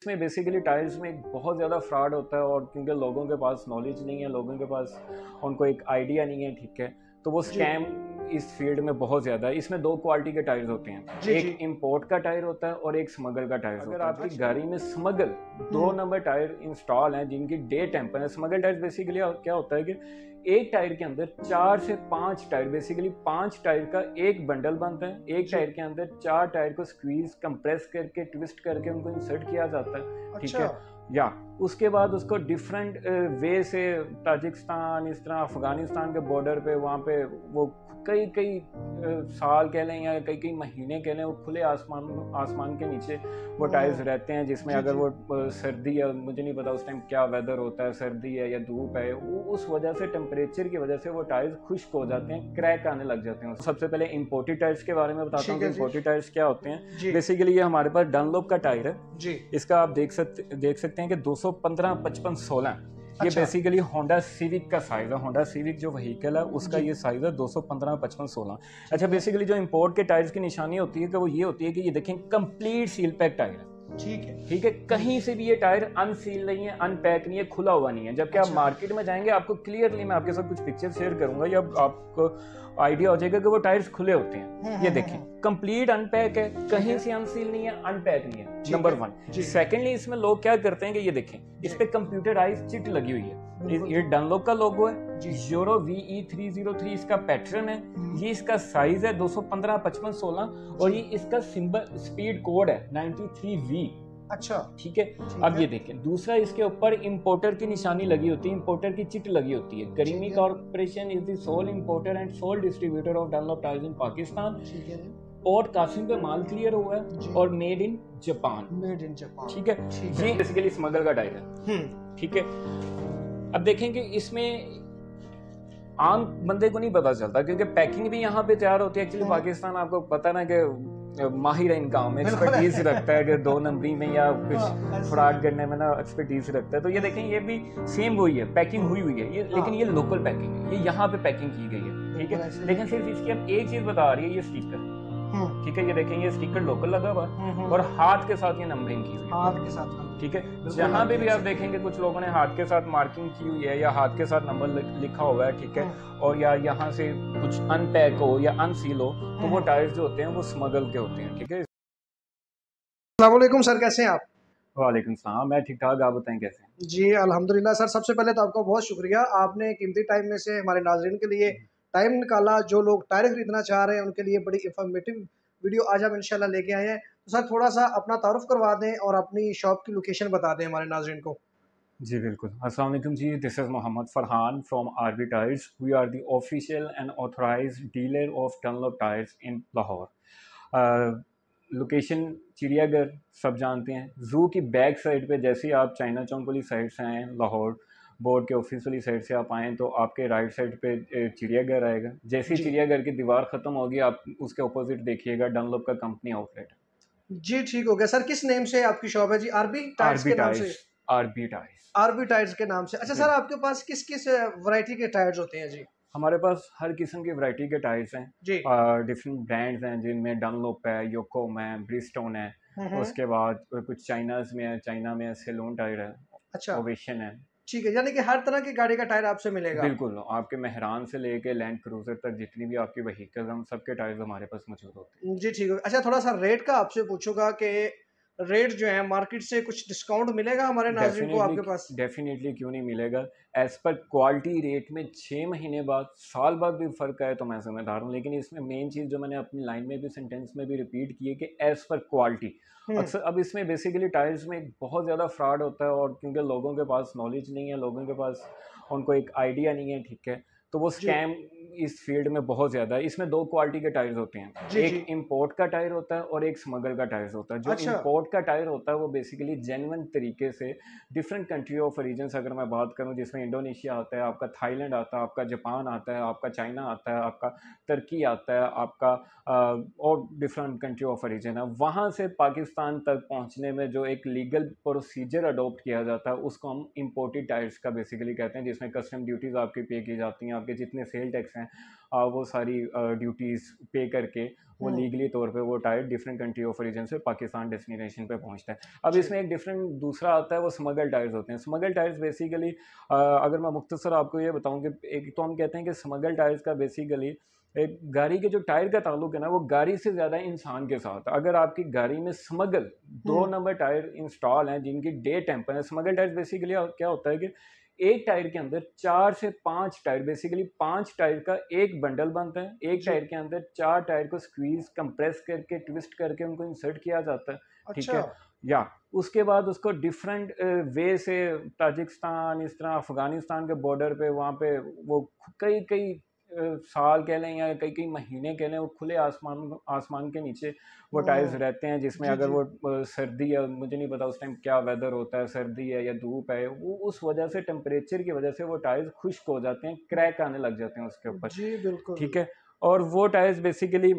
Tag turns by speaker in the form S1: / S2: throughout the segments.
S1: इसमें basically tyres में एक बहुत ज़्यादा फ्रॉड होता है, और क्योंकि लोगों के पास नॉलेज नहीं है, लोगों के पास उनको एक आइडिया नहीं है, ठीक है, तो वो स्कैम इस फील्ड में बहुत ज़्यादा है। इसमें दो क्वालिटी के टायर्स होते हैं, एक इंपोर्ट का टायर होता है और एक स्मगल का टायर होता है। अगर आपकी गाड़ी में स्मगल 2 नंबर टायर इंस्टॉल हैं जिनकी डे टेम्पर है, स्मगल टायर बेसिकली क्या होता है कि एक टायर के अंदर 4 से 5 टायर, बेसिकली 5 टायर का एक बंडल बनता है। एक टायर के अंदर 4 टायर को स्क्वीज कंप्रेस करके ट्विस्ट करके उनको इंसर्ट किया जाता है, ठीक है, या उसके बाद उसको डिफरेंट वे से ताजिकिस्तान, इस तरह अफगानिस्तान के बॉर्डर पे, वहाँ पे वो कई कई साल कह लें या कई कई महीने कह लें, वो खुले आसमान के नीचे वो टायर्स रहते हैं, जिसमें अगर वो सर्दी है, मुझे नहीं पता उस टाइम क्या वेदर होता है, सर्दी है या धूप है, वो उस वजह से टेम्परेचर की वजह से वो टायर्स खुश्क हो जाते हैं, क्रैक आने लग जाते हैं। सबसे पहले इंपोर्टेड टायर्स के बारे में बताता हूँ कि इंपोर्टेड टायर्स क्या होते हैं। बेसिकली ये हमारे पास डनलोप का टायर है, इसका आप देख सकते हैं कि 215 55 16 ये बेसिकली होंडा सिविक का साइज है। होंडा सिविक जो व्हीकल है उसका ये साइज है 215 55 16। अच्छा, बेसिकली जो इंपोर्ट के टायर्स की निशानी होती है कि वो ये होती है कि ये देखें कंप्लीट सील पैक टायर है, ठीक है, कहीं से भी ये टायर अनसील नहीं है, अनपैक नहीं है, खुला हुआ नहीं है। जबकि आप मार्केट में जाएंगे, आपको क्लियरली मैं आपके साथ कुछ पिक्चर शेयर करूंगा, या आपको आइडिया हो जाएगा कि वो टायर्स खुले होते हैं। ये देखें कंप्लीट अनपैक है, कहीं से अनसील नहीं है, अनपैक नहीं है, नंबर 1। सेकेंडली, इसमें लोग क्या करते हैं कि ये देखें, इस पे कंप्यूटराइज चिट लगी हुई है, ये डनलोप का लोगो है, यूरो VE303 इसका पैटर्न है, ये इसका साइज है 215 55 16 और ये इसका सिंबल स्पीड कोड है 93V। अच्छा, ठीक है। अब ये देखें, दूसरा इसके ऊपर इंपोर्टर की निशानी लगी होती है, इंपोर्टर की चिट लगी होती है। Karimi corporation is the sole importer and sole distributor of Dunlop tyres in Pakistan. Port Qasim पे माल क्लियर हुआ है और मेड इन जापान, ठीक है। ये बेसिकली स्मगल का टायर है, ठीक है। अब देखें कि इसमें आम बंदे को नहीं पता चलता, क्योंकि पैकिंग भी यहाँ पे तैयार होती है। एक्चुअली पाकिस्तान, आपको पता ना कि माहिर है इन काम में, एक्सपर्टीज रखता है कि 2 नंबरी में या कुछ फ्रॉड करने में ना एक्सपर्टीज रखता है। तो ये देखें, ये भी सेम वही है, पैकिंग हुई है ये, लेकिन ये लोकल पैकिंग है, ये यहाँ पे पैकिंग की गई है, ठीक है। लेकिन सिर्फ इसकी अब एक चीज बता रही है, ये स्टिकर, ठीक है, ये देखें, ये स्टिकर लोकल लगा हुआ है और हाथ के साथ ये नंबरिंग की हुई है, हाथ के साथ, ठीक है। जहाँ पे भी आप देखेंगे कुछ लोगों ने हाथ के साथ मार्किंग की हुई है या हाथ के साथ नंबर लिखा हुआ है, ठीक है, और या यहाँ से कुछ अनपैक हो या अनसील हो, तो वो टायर्स जो होते हैं वो स्मगल के होते हैं, ठीक है।
S2: अस्सलाम वालेकुम सर, कैसे हैं आप?
S1: वालेकुम सलाम, मैं ठीक ठाक, आप बताएं कैसे हैं?
S2: जी अल्हम्दुलिल्लाह सर, सबसे पहले तो आपका बहुत शुक्रिया, आपने कीमती टाइम में से हमारे नाज़रीन के लिए टाइम निकाला। जो लोग टायर खरीदना चाह रहे हैं उनके लिए बड़ी इंफॉर्मेटिव वीडियो आज हम इंशाल्लाह लेके आए हैं। तो सर थोड़ा सा अपना तारुफ करवा दें और अपनी शॉप की लोकेशन बता दें हमारे नाज़रीन को।
S1: जी बिल्कुल, अस्सलाम वालेकुम जी, this is Mohammad Farhan from RB tyres. We are the official and authorised dealer of Dunlop tyres in Lahore. Location चिड़ियाघर, सब जानते हैं, ज़ू की बैक साइड पे। जैसे ही आप चाइना चौक वाली साइड से आएँ, लाहौर बोर्ड के ऑफिस वाली साइड से आप आएँ, तो आपके राइट साइड पे चिड़ियाघर आएगा। जैसे ही चिड़ियाघर की दीवार ख़त्म होगी, आप उसके अपोजिट देखिएगा, डनलोप का कंपनी आउटलेट।
S2: जी ठीक हो गया सर, किस नेम से आपकी शॉप है जी? आरबी टायर्स के नाम से?
S1: आरबी टायर्स,
S2: आरबी टायर्स के नाम से। अच्छा सर, आपके पास किस किस वैरायटी के टायर्स होते हैं जी?
S1: हमारे पास हर किस्म की वैरायटी के टायर्स हैं, डिफरेंट ब्रांड्स हैं, जिनमें डनलोप है, योकोम है, ब्रिजस्टोन है, उसके बाद कुछ चाइनाज में है, चाइना में सेलोन टायर है,
S2: अच्छा,
S1: ओवेशन है,
S2: ठीक है, यानी कि हर तरह की गाड़ी का टायर आपसे मिलेगा?
S1: बिल्कुल। आपके मेहरान से लेके लैंड क्रूजर तक जितनी भी आपकी व्हीकल हैं, सबके टायर्स हमारे पास मौजूद होते हैं।
S2: जी ठीक है। अच्छा, थोड़ा सा रेट का आपसे पूछूंगा कि रेट जो है मार्केट से कुछ डिस्काउंट मिलेगा हमारे नाज़रीन को आपके पास?
S1: डेफिनेटली, क्यों नहीं मिलेगा। एज पर क्वालिटी रेट में 6 महीने बाद, साल बाद भी फ़र्क आए तो मैं समझदार हूँ, लेकिन इसमें मेन चीज़ जो मैंने अपनी लाइन में भी, सेंटेंस में भी रिपीट की है कि एज पर क्वालिटी। अक्सर अब इसमें बेसिकली टायर्स में एक बहुत ज़्यादा फ्रॉड होता है, और क्योंकि लोगों के पास नॉलेज नहीं है, लोगों के पास उनको एक आइडिया नहीं है, ठीक है, तो वो स्कैम इस फील्ड में बहुत ज़्यादा है। इसमें 2 क्वालिटी के टायर्स होते हैं, एक इंपोर्ट का टायर होता है और एक स्मगल का टायर होता है। जो इंपोर्ट का टायर होता है वो बेसिकली जेन्युइन तरीके से डिफरेंट कंट्री ऑफ रीजन्स, अगर मैं बात करूं, जिसमें इंडोनेशिया आता है, आपका थाईलैंड आता है, आपका जापान आता है, आपका चाइना आता है, आपका तुर्की आता है, आपका और डिफरेंट कंट्री ऑफ रीजन है, वहाँ से पाकिस्तान तक पहुँचने में जो एक लीगल प्रोसीजर अडोप्ट किया जाता है, उसको हम इम्पोर्टेड टायर्स का बेसिकली कहते हैं, जिसमें कस्टम ड्यूटीज़ आपकी पे की जाती हैं, आपके जितने सेल टैक्स हैं हैं, वो सारी ड्यूटीज़ पे करके वो लीगली तौर पे वो tyre different country of origin से पाकिस्तान डेस्टिनेशन पे पहुंचता है। अब
S2: जी।
S1: इसमें एक डिफरेंट दूसरा आता है, वो स्मगल टायर्स होते हैं। स्मगल टायर्स बेसिकली अगर मैं मुख्तसर आपको ये बताऊं कि एक तो हम कहते हैं कि स्मगल टायर्स का बेसिकली एक गाड़ी के जो टायर का ताल्लुक है ना, वो गाड़ी से ज़्यादा इंसान के साथ। अगर आपकी गाड़ी में स्मगल 2 नंबर टायर इंस्टॉल हैं जिनकी डे टेम्पर है, स्मगल टायर बेसिकली क्या होता है कि एक टायर के अंदर 4 से 5 टायर, बेसिकली 5 टायर का एक बंडल बनता है। एक
S2: जी।
S1: टायर के अंदर 4 टायर को स्क्वीज कंप्रेस करके ट्विस्ट करके उनको इंसर्ट किया जाता है, ठीक
S2: अच्छा।
S1: है। या उसके बाद उसको डिफरेंट वे से ताजिकिस्तान, इस तरह अफगानिस्तान के बॉर्डर पे वहाँ पे वो कई कई साल कह लें या कई कई महीने कह लें, वो खुले आसमान आसमान के नीचे वो टायर्स
S2: ओह!
S1: रहते हैं, जिसमें
S2: जी,
S1: अगर
S2: जी।
S1: वो सर्दी है, मुझे नहीं पता उस टाइम क्या वेदर होता है, सर्दी है या धूप है, वो उस वजह से टेम्परेचर की वजह से वो टायर्स खुश्क हो जाते हैं, क्रैक आने लग जाते हैं उसके ऊपर,
S2: जी, बिल्कुल।
S1: ठीक है। और वो टायर्स बेसिकली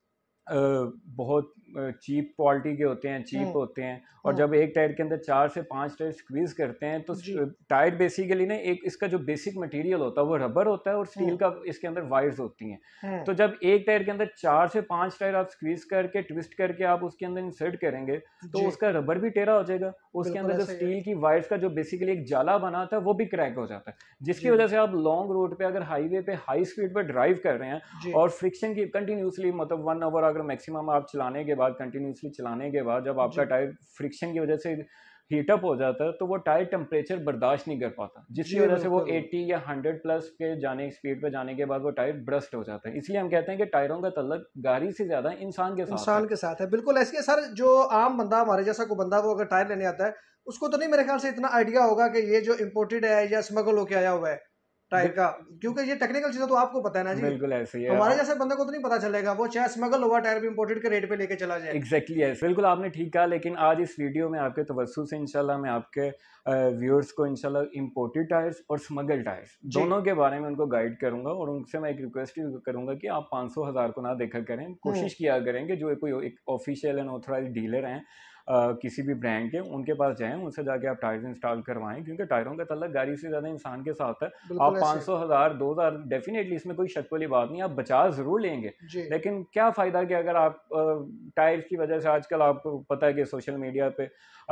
S1: बहुत चीप क्वालिटी के होते हैं, चीप
S2: हुँ,
S1: होते हैं। और
S2: हुँ।
S1: जब एक टायर के अंदर 4 से 5 टायर स्क्वीज़ करते हैं तो
S2: जी।
S1: टायर बेसिकली ना, एक इसका जो बेसिक मटेरियल होता है वो रबर होता है और स्टील
S2: हुँ,
S1: का इसके अंदर वायर्स होती हैं।
S2: हुँ।
S1: तो जब एक टायर के अंदर 4 से 5 टायर आप स्क्वीज़ करके ट्विस्ट करके आप उसके अंदर इंसर्ट करेंगे तो
S2: जी,
S1: उसका रबर भी टेढ़ा हो जाएगा। उसके
S2: बिल्कुल
S1: अंदर जो
S2: ऐसा ही है।
S1: स्टील की वायर्स का जो बेसिकली एक जाला बना था वो भी क्रैक हो जाता है। जिसकी
S2: जी,
S1: वजह से आप लॉन्ग रूट पे अगर हाईवे पे हाई स्पीड पे ड्राइव कर रहे हैं
S2: जी,
S1: और फ्रिक्शन की कंटिन्यूसली, मतलब 1 आवर अगर मैक्सिमम आप चलाने के बाद, कंटिन्यूसली चलाने के बाद जब आपका
S2: जी,
S1: टायर फ्रिक्शन की वजह से हीटअप हो जाता है तो वो टायर टेम्परेचर बर्दाश्त नहीं कर पाता, जिसकी
S2: जी,
S1: वजह से वो
S2: बिल्कुल।
S1: 80 या 100 प्लस के जाने स्पीड पे जाने के बाद वो टायर ब्रस्ट हो जाता है। इसलिए हम कहते हैं कि टायरों का तल्लक गाड़ी से ज़्यादा इंसान के साथ है।
S2: इंसान के साथ है, बिल्कुल ऐसे ही है सर। जो आम बंदा हमारे जैसा कोई बंदा वो अगर टायर लेने आता है, उसको तो नहीं मेरे ख्याल से इतना आइडिया होगा कि ये जो इम्पोर्टेड है या स्मगल होके आया हुआ है टायर
S1: बि-
S2: का, क्योंकि ये टेक्निकल चीज़ें तो आपको पता है ना जी।
S1: बिल्कुल ऐसे ही है।
S2: हमारे जैसे बंदे को तो नहीं पता चलेगा, वो चाहे स्मगल हुआ टायर भी इम्पोर्टेड के रेट पे लेके चला जाए।
S1: एग्जैक्टली ऐसे, बिल्कुल आपने ठीक कहा। लेकिन आज इस वीडियो में आपके तवज्जो से इंशाल्लाह मैं आपके व्यूअर्स को इंशाल्लाह इंपोर्टेड टायर्स और स्मगल टायर्स
S2: जी।
S1: दोनों के बारे में उनको गाइड करूंगा। और उनसे मैं एक रिक्वेस्ट भी करूंगा कि आप 500 हज़ार को ना देखा करें,
S2: हुँ,
S1: कोशिश किया करें कि जो कोई एक ऑफिशियल एंड ऑथराइज डीलर हैं किसी भी ब्रांड के, उनके पास जाएं, उनसे जाके आप टायर्स इंस्टॉल करवाएं, क्योंकि टायरों का तल्लक गाड़ी से ज़्यादा इंसान के साथ है। आप
S2: बिल्कुल ऐसे है।
S1: 500 हज़ार 2000 डेफिनेटली, इसमें कोई शक वाली बात नहीं, आप बचा ज़रूर लेंगे।
S2: जी,
S1: लेकिन क्या फ़ायदा कि अगर आप टायर्स की वजह से, आजकल आपको पता है कि सोशल मीडिया पे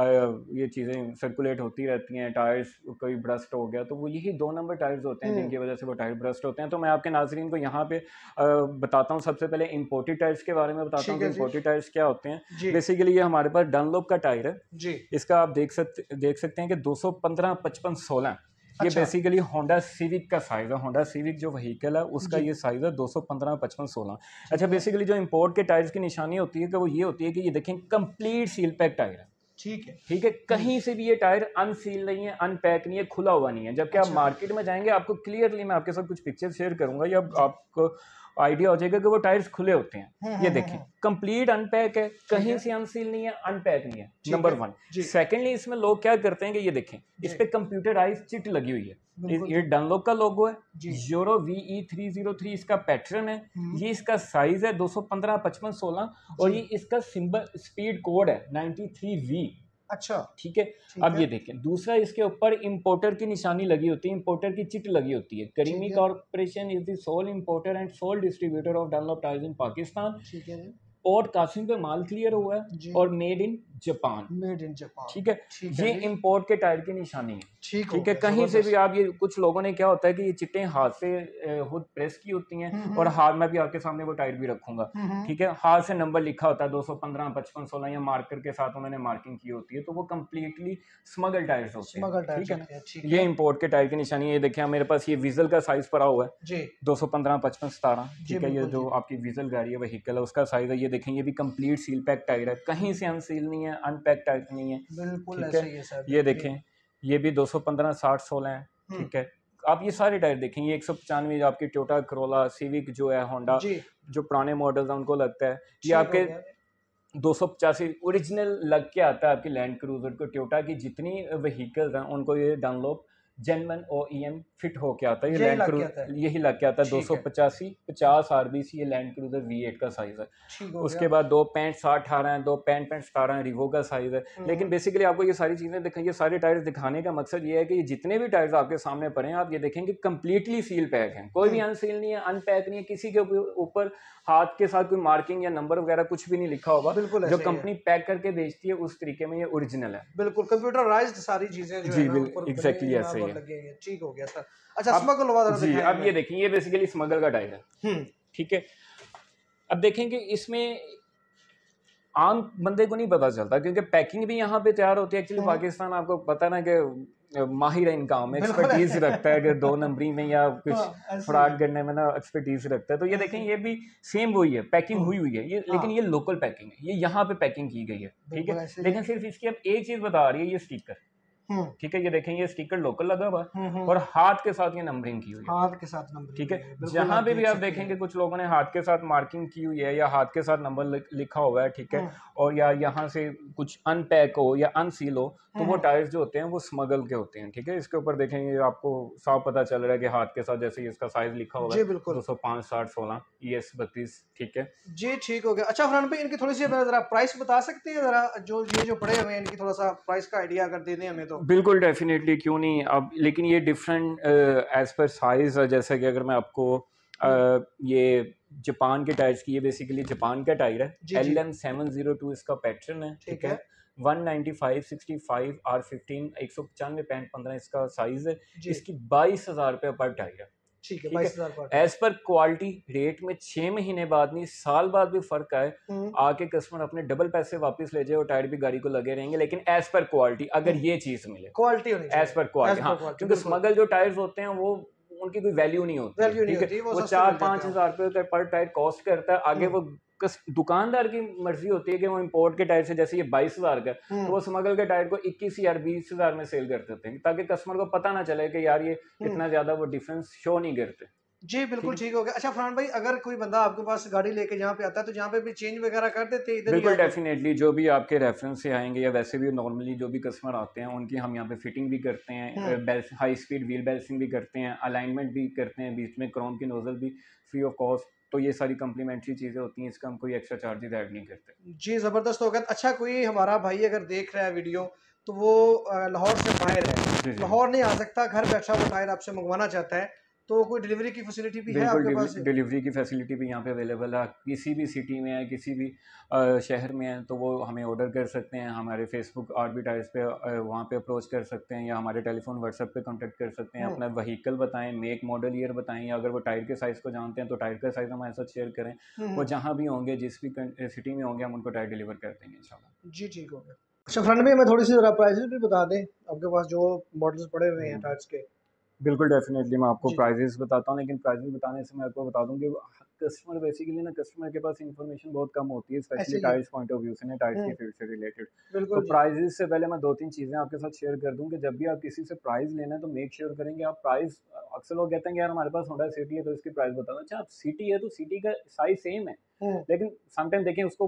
S1: ये चीज़ें सर्कुलेट होती रहती हैं, टायर्स कोई ब्रस्ट हो गया, तो वो यही 2 नंबर टायर्स होते हैं
S2: हुँ,
S1: जिनकी वजह से वो टायर ब्रस्ट होते हैं। तो मैं आपके नाज़रीन को यहाँ पे बताता हूँ, सबसे पहले इंपोर्टेड टायर्स के बारे में बताता हूँ
S2: ठीक
S1: कि
S2: है जी।
S1: इंपोर्टेड टायर्स क्या होते हैं।
S2: जी,
S1: बेसिकली ये हमारे पास डनलोप का टायर है।
S2: जी।
S1: इसका आप देख सकते हैं कि 215 55 16, ये
S2: अच्छा,
S1: बेसिकली होंडा सिविक का साइज़ है। होंडा सिविक जो व्हीकल है उसका
S2: जी,
S1: ये साइज़ है 215 55 16। अच्छा,
S2: ठीक है,
S1: बेसिकली जो इंपोर्ट के टायर्स की निशानी होती है कि वो ये होती है कि ये देखें कंप्लीट सील पैक टायर है,
S2: ठीक है।
S1: ठीक है।
S2: हुँ,
S1: कहीं से भी ये टायर अनसील नहीं है, अनपैक नहीं है, खुला हुआ नहीं है। जबकि आप
S2: अच्छा,
S1: मार्केट में जाएंगे, आपको क्लियरली मैं आपके साथ कुछ पिक्चर शेयर करूंगा, या
S2: जी।
S1: आपको आइडिया हो जाएगा कि वो टायर्स खुले होते हैं।
S2: हुँ,
S1: ये
S2: हुँ, हुँ,
S1: देखें
S2: हुँ।
S1: कंप्लीट अनपैक है,
S2: ठीक
S1: कहीं
S2: है,
S1: से अनसील नहीं है, अनपैक नहीं है,
S2: ठीक
S1: नंबर
S2: है।
S1: 1।
S2: जी,
S1: सेकेंडली, इसमें लोग क्या करते हैं कि ये देखें, इस
S2: जी,
S1: पे कंप्यूटराइज चिट लगी हुई है।
S2: बिल्कुल
S1: ये
S2: जी,
S1: डनलोप का लोगो है,
S2: जी।
S1: यूरो VE303 इसका पैटर्न है।
S2: हुँ,
S1: ये इसका साइज है 215 55 16 और
S2: जी।
S1: ये इसका सिंबल स्पीड कोड है 93V,
S2: अच्छा,
S1: ठीक है।
S2: ठीक
S1: अब
S2: है,
S1: ये देखें, दूसरा इसके ऊपर इंपोर्टर की निशानी लगी होती है, इंपोर्टर की चिट लगी होती है।
S2: ठीक
S1: करीमी
S2: है,
S1: corporation is the sole importer and sole distributor of Dunlop tyres in Pakistan.
S2: ठीक है जी,
S1: पोर्ट कासिम पे माल क्लियर हुआ है
S2: जी।
S1: और made in Japan,
S2: made in Japan,
S1: ठीक है।
S2: ठीक है
S1: ये
S2: जी,
S1: इंपोर्ट के टायर की निशानी है,
S2: ठीक हो
S1: ठीक है।
S2: गया,
S1: कहीं से भी
S2: ज़बरदस्त।
S1: आप, ये कुछ लोगों ने क्या होता है कि ये चिट्टें हाथ से खुद प्रेस की होती हैं,
S2: हुँ,
S1: और
S2: हुँ,
S1: हाथ में भी आपके सामने वो टायर भी रखूंगा,
S2: हुँ, हुँ।
S1: ठीक है। हाथ से नंबर लिखा होता है 215 55 16, या मार्कर के साथ उन्होंने मार्किंग की होती है, तो वो कंप्लीटली स्मगल टायर्स होते हैं,
S2: स्मगल टायर्स
S1: ठीक है ना।
S2: होते हैं, ठीक
S1: ये
S2: है।
S1: इंपोर्ट के टायर की निशानी है। ये देखिए मेरे पास ये विजल का साइज पड़ा हुआ है
S2: जी,
S1: 215 55 17,
S2: जी,
S1: ठीक है। ये
S2: बिल्कुल
S1: जो
S2: जी,
S1: आपकी विजल गाड़ी है व्हीकल है उसका साइज है। ये देखें, ये भी कंप्लीट सील पैक टायर है, कहीं से अनसील नहीं है, अनपैक टायर नहीं है,
S2: बिल्कुल
S1: ठीक
S2: ऐसा
S1: है।
S2: ही है सर,
S1: ये
S2: देखिए।
S1: देखें, ये भी 215 60 16 है,
S2: हुँ,
S1: ठीक है। आप ये सारे टायर देखें, ये 195 आपकी टोयोटा करोला सिविक जो है, होंडा
S2: जी,
S1: जो पुराने मॉडल्स हैं उनको लगता है। ये
S2: ठीक हो
S1: आपके
S2: गया।
S1: 285 ओरिजिनल लग के आता है आपकी लैंड क्रूजर को। टोयोटा की जितनी व्हीकल्स हैं उनको ये डनलोप जेनवन OEM फिट होके आता है। ये
S2: यही
S1: लैंड
S2: लग के
S1: क्रूजर
S2: आता है।
S1: यही लग के आता है।
S2: ठीक है।
S1: 285 50 RBC ये लैंड क्रूजर V8 का साइज है।
S2: ठीक हो
S1: उसके
S2: गया।
S1: बाद 265/18 है, 265/17 है, रिवो का साइज है। लेकिन बेसिकली आपको ये सारी चीज़ें दिखाई, ये सारे टायर्स दिखाने का मकसद ये है कि ये जितने भी टायर्स आपके सामने पड़े हैं आप ये देखेंगे कंप्लीटली सील पैक हैं, कोई भी अनसील नहीं है, अनपैक नहीं है, किसी के ऊपर हाथ के साथ कोई मार्किंग या नंबर वगैरह कुछ भी नहीं लिखा होगा।
S2: बिल्कुल
S1: जो
S2: ऐसे ही है।
S1: कंपनी पैक करके बेचती है उस तरीके में ये ओरिजिनल है।
S2: बिल्कुल कंप्यूटराइज्ड सारी चीजें जो है
S1: जी
S2: ना ऊपर
S1: एग्जैक्टली
S2: बनी
S1: ऐसे ही है।
S2: लगी हैं। ठीक हो गया सर। अच्छा
S1: अब
S2: स्मगल वाला
S1: जी
S2: दिखाएं
S1: अब ये देखिए, ये बेसिकली स्मगल का टायर है।
S2: हम्म।
S1: ठीक है, अब देखेंगे इसमें आम बंदे को नहीं पता चलता क्योंकि पैकिंग भी यहाँ पे तैयार होती है। एक्चुअली पाकिस्तान आपको पता ना कि माहिर है इन काम में,
S2: बिल्कुल
S1: एक्सपर्टीज रखता है कि 2 नंबरी में या कुछ
S2: हाँ, ऐसे
S1: फ्रॉड करने में ना एक्सपर्टीज रखता है। तो ये देखें ये भी सेम वही है, पैकिंग हुई हुई है ये,
S2: हाँ।
S1: लेकिन ये लोकल पैकिंग है, ये यहाँ पे पैकिंग की गई है। ठीक
S2: बिल्कुल
S1: है,
S2: ऐसे ही
S1: लेकिन सिर्फ इसकी अब एक चीज बता रही है, ये स्टिकर।
S2: हम्म।
S1: ठीक है, ये देखें ये स्टिकर लोकल लगा हुआ है और हाथ के साथ ये नंबरिंग की हुई है।
S2: हाथ के साथ नंबर।
S1: ठीक है, जहां पे भी आप देखेंगे कुछ लोगों ने हाथ के साथ मार्किंग की हुई है या हाथ के साथ नंबर लिखा हुआ है। ठीक है, और या यहाँ से कुछ अनपैक हो या अनसील हो तो वो टायर्स जो होते हैं वो स्मगल के होते हैं। ठीक है, इसके ऊपर देखेंगे आपको साफ पता चल रहा है कि हाथ के साथ जैसे इसका साइज लिखा हुआ है 205 60 16 ES 32। ठीक है
S2: जी ठीक हो गया। अच्छा फरहान भाई इनकी थोड़ी सी जरा प्राइस बता सकते हैं, जरा जो ये जो पड़े हुए हैं इनकी थोड़ा सा प्राइस का आइडिया अगर दे दें हमें तो।
S1: बिल्कुल डेफिनेटली, क्यों नहीं। अब लेकिन ये डिफरेंट एज पर साइज है। जैसे कि अगर मैं आपको ये जापान के टायर्स की, ये बेसिकली जापान का टायर है, LM702 इसका पैटर्न है। ठीक है, 195 65 R15 195.15 इसका साइज है। इसकी 22,000 रुपये पर टायर है।
S2: ठीक है, 22,000
S1: एज पर क्वालिटी रेट में 6 महीने बाद नहीं साल बाद भी फर्क आए, आके कस्टमर अपने डबल पैसे वापस ले जाए और टायर भी गाड़ी को लगे रहेंगे, लेकिन एज पर क्वालिटी अगर ये चीज मिले,
S2: क्वालिटी
S1: एज पर क्वालिटी। हाँ, क्योंकि स्मगल जो टायर्स होते हैं वो उनकी कोई वैल्यू नहीं होती। ठीक है, वो 4-5 हज़ार रुपये पर टायर कॉस्ट करता है। आगे वो दुकानदार की मर्जी होती है कि वो इंपोर्ट के टायर से, जैसे ये 22,000 का तो वो स्मगल के टायर को 21,000 20,000 में सेल कर देते हैं ताकि कस्टमर को पता ना चले कि यार ये इतना ज्यादा वो डिफरेंस शो नहीं करते।
S2: जी बिल्कुल ठीक हो गया। अच्छा फरहान भाई अगर कोई बंदा आपके पास गाड़ी लेके यहाँ पे आता है तो यहाँ पे भी चेंज वगैरह कर देते हैं?
S1: बिल्कुल डेफिनेटली, जो भी आपके रेफरेंस से आएंगे या वैसे भी नॉर्मली जो भी कस्टमर आते हैं उनकी हम यहाँ पे फिटिंग भी करते हैं, हाई स्पीड व्हील बैलेंसिंग भी करते हैं, अलाइनमेंट भी करते हैं, बीच में क्रोम की नोजल भी फ्री ऑफ कॉस्ट। तो ये सारी कम्प्लीमेंट्री चीज़ें होती हैं, इसका हम कोई एक्स्ट्रा चार्जेस ऐड नहीं करते।
S2: जी ज़बरदस्त हो गया। अच्छा कोई हमारा भाई अगर देख रहा है वीडियो तो वो लाहौर से बाहर है, लाहौर नहीं आ सकता, घर बैठा वो टायर आपसे मंगवाना चाहता है, तो कोई डिलीवरी की फैसिलिटी भी है आपके पास?
S1: डिलीवरी की फैसिलिटी भी यहाँ पे अवेलेबल है। किसी भी सिटी में है, किसी भी शहर में है तो वो हमें ऑर्डर कर सकते हैं। हमारे फेसबुक आरबी टायर्स पे वहाँ पे अप्रोच कर सकते हैं या हमारे टेलीफोन व्हाट्सएप पे कांटेक्ट कर सकते हैं। अपना व्हीकल बताएं, मेक मॉडल ईयर बताएं, या अगर वो टायर के साइज़ को जानते हैं तो टायर का साइज़ हमारे साथ शेयर करें। वो जहाँ भी होंगे, जिस भी सिटी में होंगे, हम उनको टायर डिलीवर कर देंगे इंशाल्लाह।
S2: जी ठीक हो गया। अच्छा फ्रेंड में हमें थोड़ी सी जरा प्राइसेस भी बता दें, आपके पास जो मॉडल्स पड़े हुए हैं टायर्स के।
S1: बिल्कुल डेफिनेटली, मैं आपको प्राइजेस बताता हूँ, लेकिन प्राइजेस बताने से मैं आपको बता दूँ कि कस्टमर बेसिकली ना, कस्टमर के पास इंफॉर्मेशन बहुत कम होती है, especially tyres point of view से, टायर्स की फील्ड से रिलेटेड। तो प्राइजेस से पहले मैं 2-3 चीज़ें आपके साथ शेयर कर दूँ कि जब भी आप किसी से प्राइस लेना है तो मेक श्योर करेंगे आप प्राइस। अक्सर लोग कहते हैं कि यार हमारे पास होंडा सिटी है तो इसकी प्राइस बता दो। अच्छा, आप सिटी है तो सिटी का साइज सेम है, लेकिन समटाइम देखें उसको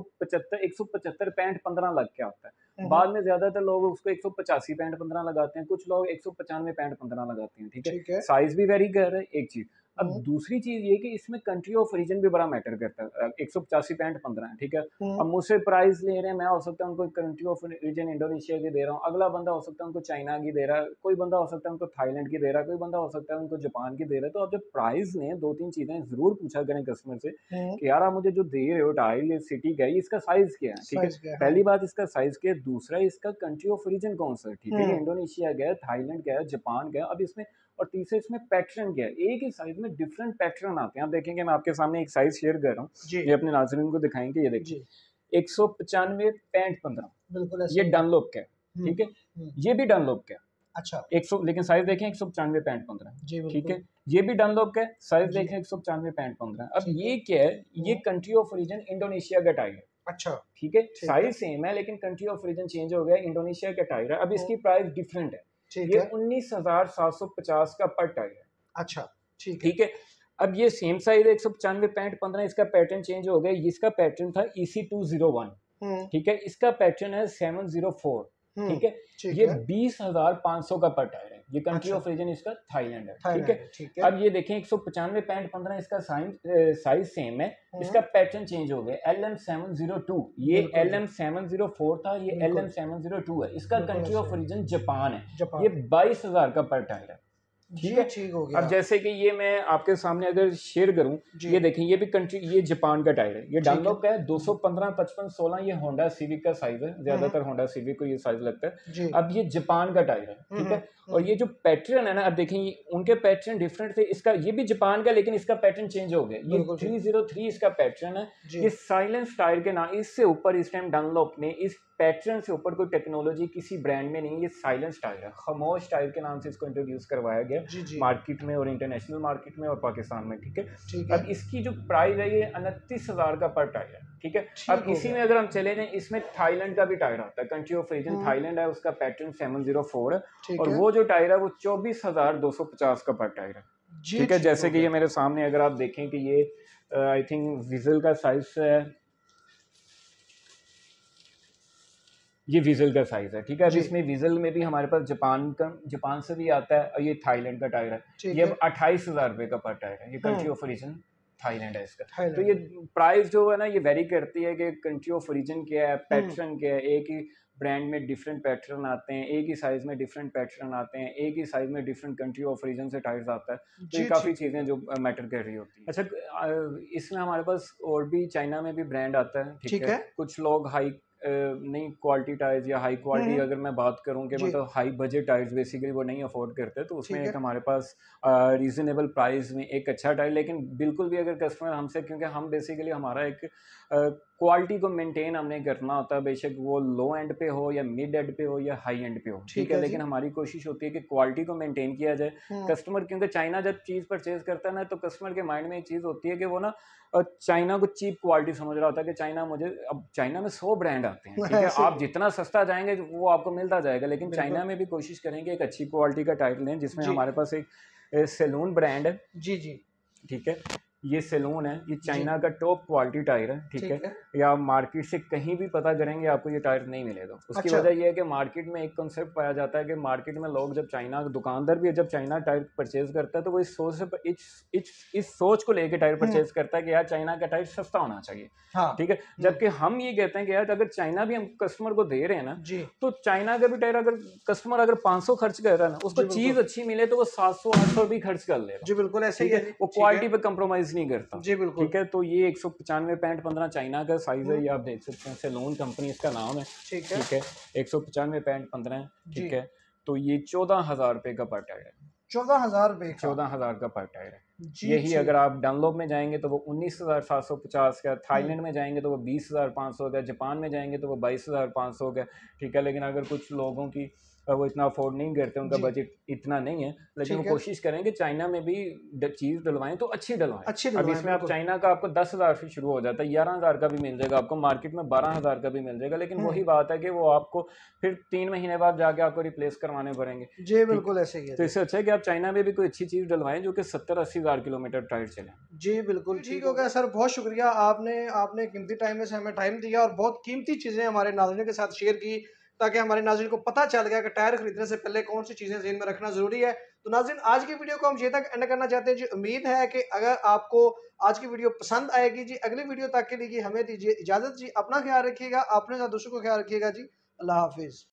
S1: 175 पैंट 15 लग के आता है। बाद में ज्यादातर लोग उसको 185 पैंट 15 लगाते हैं, कुछ लोग 195 पैंट 15 लगाते हैं। ठीक है, साइज भी वेरी कर रहा है, एक चीज। अब दूसरी चीज ये कि इसमें कंट्री ऑफ ओरिजिन भी बड़ा मैटर करता है। 185 पैंट 15 है, ठीक है। अब मुझसे प्राइस ले रहे हैं, मैं हो सकता है उनको कंट्री ऑफ ओरिजिन इंडोनेशिया की दे रहा हूँ, अगला बंदा हो सकता है उनको चाइना की दे रहा है, कोई बंदा हो सकता है उनको थाईलैंड की दे रहा है, कोई बंदा हो सकता है उनको जापान की दे रहा है। तो आप जब प्राइस लें 2-3 चीजें जरूर पूछा करें कस्टमर से कि यार आप मुझे जो दे रहे हो टायर, ये सिटी का है, इसका साइज क्या है। ठीक है, पहली बात इसका साइज क्या है, दूसरा इसका कंट्री ऑफ ओरिजिन कौन सा है। ठीक है, इंडोनेशिया गया, थाईलैंड गया, जापान गया, अब इसमें, और तीसरे इसमें पैटर्न क्या है। एक ही साइज में डिफरेंट पैटर्न आते हैं। आप देखेंगे, मैं आपके सामने एक साइज शेयर कर रहा हूँ, ये अपने नाज़रीन को दिखाएंगे। ये देखिए 195 पैंट 15, ये डनलोप का है। ठीक है, ये भी डनलोप का है। अच्छा, 100, लेकिन साइज देखें 195 पैंट 15। ठीक है, ये भी डनलोप का है, साइज देखें 195 पैंट 15। अब ये क्या है, ये कंट्री ऑफ ओरिजिन इंडोनेशिया का टायर है। अच्छा, ठीक है, साइज सेम है लेकिन कंट्री ऑफ ओरिजिन चेंज हो गया, इंडोनेशिया का टायर है। अब इसकी प्राइस डिफरेंट है, ये 19,750 का पर टायर है। अच्छा, ठीक है। अब ये सेम साइज 195 पैंट 15, इसका पैटर्न चेंज हो गया। इसका पैटर्न था EC201, ठीक है, इसका पैटर्न है 704। ठीक है।
S2: ठीक
S1: ये
S2: है
S1: 20,500 का पर टायर है। ये कंट्री
S2: अच्छा
S1: ऑफ रीजन इसका थाईलैंड है, ठीक
S2: थाईलैंड
S1: है।
S2: है ठीक है
S1: अब ये देखें 195.15 इसका साइज सेम है, इसका पैटर्न चेंज हो गया। LM702, ये
S2: बिल्कुल जी
S1: LM704 था, ये
S2: बिल्कुल
S1: LM702 है। इसका
S2: बिल्कुल
S1: कंट्री
S2: ऐसे
S1: ऑफ रीजन जापान है।
S2: जापान
S1: ये 22,000 का पर टायर है, ठीक
S2: जी
S1: है।
S2: ठीक हो
S1: अब
S2: गया
S1: जैसे कि ये मैं आपके सामने अगर शेयर करूं,
S2: जी
S1: ये देखें, ये भी कंट्री, ये जापान का टायर है। ये
S2: ठीक है
S1: डनलॉप का है, 215, 55, 16 ये होंडा सिविक का साइज है। ज्यादातर होंडा सिविक को ये साइज लगता है।
S2: जी
S1: अब ये जापान का टायर है, ठीक है। और
S2: हम्म,
S1: ये जो पैटर्न है ना, अब देखें उनके पैटर्न डिफरेंट थे। इसका, ये भी जापान का, लेकिन इसका पैटर्न चेंज हो गया। ये
S2: बिल्कुल ठीक
S1: 303 इसका पैटर्न है।
S2: जी
S1: ये साइलेंस टायर के नाम, इससे ऊपर इस टाइम डनलॉप ने इस पैटर्न से ऊपर कोई टेक्नोलॉजी किसी ब्रांड में नहीं। ये साइलेंस टायर है, खामोश टायर के नाम से इसको इंट्रोड्यूस करवाया गया
S2: जी जी
S1: मार्केट में, और इंटरनेशनल मार्केट में और पाकिस्तान में, ठीक है।
S2: ठीक है
S1: अब इसकी जो प्राइस है ये 29,000 का पर टायर है, ठीक है।
S2: ठीक
S1: अब
S2: हो
S1: इसी
S2: गया
S1: में अगर हम चले जाएं, इसमें थाईलैंड का भी टायर आता है। कंट्री ऑफ रीजन थाईलैंड है, उसका पैटर्न 704 है।
S2: ठीक
S1: और
S2: है
S1: वो जो टायर है वो 24,250 का पर टायर है,
S2: जी
S1: ठीक है।
S2: ठीक
S1: जैसे
S2: हो
S1: कि ये
S2: गया
S1: मेरे सामने अगर आप देखें कि ये आई थिंक विजल का साइज है, ये विजल का साइज है, ठीक है। अब
S2: जी
S1: इसमें विजल में भी हमारे पास जापान से भी आता है, और ये थाईलैंड का टायर है।
S2: ठीक
S1: ये
S2: है
S1: अब 28,000 रुपये का पर टायर है। ये country
S2: hmm
S1: of origin Thailand है इसका। तो
S2: थाईलैंड
S1: ये प्राइस जो है ना, ये वेरी करती है कि कंट्री ऑफ ओरिजिन क्या है,
S2: हम्म
S1: पैटर्न क्या है। एक ही ब्रांड में डिफरेंट पैटर्न आते हैं, एक ही साइज में डिफरेंट पैटर्न आते हैं, एक ही साइज में डिफरेंट कंट्री ऑफ ओरिजिन से टायर्स आता है। तो ये
S2: जी
S1: काफ़ी
S2: ठीक हो
S1: चीज़ें
S2: गया
S1: जो मैटर कर रही होती हैं। अच्छा, इसमें हमारे पास और भी चाइना में भी ब्रांड आता है, ठीक
S2: ठीक
S1: है।
S2: है
S1: कुछ लोग हाई नहीं क्वालिटी टायर्स या हाई क्वालिटी,
S2: हम्म
S1: अगर मैं बात करूं कि
S2: जी
S1: मतलब हाई बजट टायर्स बेसिकली वो नहीं अफोर्ड करते, तो उसमें
S2: ठीक
S1: एक
S2: है
S1: हमारे पास रीजनेबल प्राइस में एक अच्छा टायर। लेकिन बिल्कुल भी अगर कस्टमर हमसे, क्योंकि हम बेसिकली हमारा एक क्वालिटी को मेंटेन हमने करना होता है, बेशक वो लो एंड पे हो या मिड एंड पे हो या हाई एंड पे हो, ठीक
S2: ठीक
S1: है।
S2: है जी
S1: लेकिन हमारी कोशिश होती है कि क्वालिटी को मेंटेन किया जाए।
S2: हम्म
S1: कस्टमर, क्योंकि चाइना जब चीज़ परचेज करता है ना, तो कस्टमर के माइंड में एक चीज़ होती है कि वो ना चाइना को चीप क्वालिटी समझ रहा होता है कि चाइना मुझे, अब चाइना में 100 ब्रांड आते हैं, ठीक है।
S2: ऐसे
S1: आप जितना सस्ता जाएंगे वो आपको मिलता जाएगा, लेकिन
S2: बिल्कुल
S1: चाइना में भी कोशिश करेंगे एक अच्छी क्वालिटी का टायर लें। जिसमें
S2: जी
S1: हमारे पास एक सैलून ब्रांड है,
S2: जी जी
S1: ठीक है। ये सैलून है, ये
S2: जी
S1: चाइना का टॉप क्वालिटी टायर है, ठीक है।
S2: ठीक है
S1: या मार्केट से कहीं भी पता करेंगे आपको ये टायर नहीं मिलेगा। उसकी
S2: अच्छा
S1: वजह ये है कि मार्केट में एक कंसेप्ट पाया जाता है कि मार्केट में लोग जब चाइना, दुकानदार भी जब चाइना टायर परचेज करता है, तो वो इस सोच से इस सोच को लेके टायर परचेज करता है कि यार चाइना का टायर सस्ता होना चाहिए,
S2: हाँ
S1: ठीक है। जबकि हम ये कहते हैं कि यार अगर चाइना भी हम कस्टमर को दे रहे हैं ना,
S2: जी
S1: तो चाइना का भी टायर अगर कस्टमर अगर 500 खर्च कर रहा है ना, उसको
S2: जी बिल्कुल
S1: चीज अच्छी मिले तो वो 700-800 भी खर्च कर लेगा,
S2: जी बिल्कुल ऐसे ही
S1: ठीक
S2: है
S1: है।
S2: जी
S1: वो
S2: ठीक है
S1: क्वालिटी पे कंप्रोमाइज नहीं करता,
S2: जी बिल्कुल
S1: ठीक है। तो ये 195.15 चाइना का साइज है,
S2: हम्म
S1: ये आप देख सकते हैं। सैलून कंपनी इसका नाम है,
S2: ठीक है
S1: ठीक है। 195.15,
S2: जी
S1: ठीक है। तो ये 14,000 रुपये का पर टायर है,
S2: 14,000 रुपये का
S1: 14,000 का पर टायर है।
S2: जी
S1: यही
S2: ठीक
S1: अगर आप डनलॉप में जाएंगे तो वो 19,750 का,
S2: हम्म
S1: थाईलैंड में जाएंगे तो वो 20,500 का, जापान में जाएंगे तो वो 22,500 का, ठीक है। लेकिन अगर कुछ लोगों की वो इतना अफोर्ड नहीं करते, उनका
S2: जी
S1: बजट इतना नहीं है, लेकिन वो
S2: ठीक है
S1: कोशिश करेंगे चाइना में भी चीज़ डलवाएं तो अच्छी डलवाएं।
S2: अच्छी
S1: अब
S2: डलवाएं
S1: इसमें आप
S2: बिल्कुल
S1: चाइना का आपको 10,000 से शुरू हो जाता है, 11,000 का भी मिल जाएगा आपको, मार्केट में 12,000 का भी मिल जाएगा। लेकिन वही बात है कि वो आपको फिर 3 महीने बाद जाके आपको रिप्लेस करवाने पड़ेंगे,
S2: जी
S1: ठीक।
S2: बिल्कुल ऐसे ही है
S1: तो
S2: जी
S1: इससे अच्छा है कि आप चाइना में भी कोई अच्छी चीज़ डलवाएं जो कि 70-80 हज़ार किलोमीटर टायर चले।
S2: जी बिल्कुल ठीक हो गया सर, बहुत शुक्रिया। आपने आपने कीमती टाइम में से हमें टाइम दिया और बहुत कीमती चीज़ें हमारे नाज़रीन के साथ शेयर की, ताकि हमारे नाज़रीन को पता चल गया कि टायर खरीदने से पहले कौन सी चीज़ें ज़हन में रखना ज़रूरी है। तो नाज़रीन, आज की वीडियो को हम ये तक एंड करना चाहते हैं जी। उम्मीद है कि अगर आपको आज की वीडियो पसंद आएगी जी। अगली वीडियो तक के लिए हमें दीजिए इजाज़त जी। अपना ख्याल रखिएगा, अपने साथ दूसरों को ख्याल रखिएगा जी। अल्लाह हाफिज़।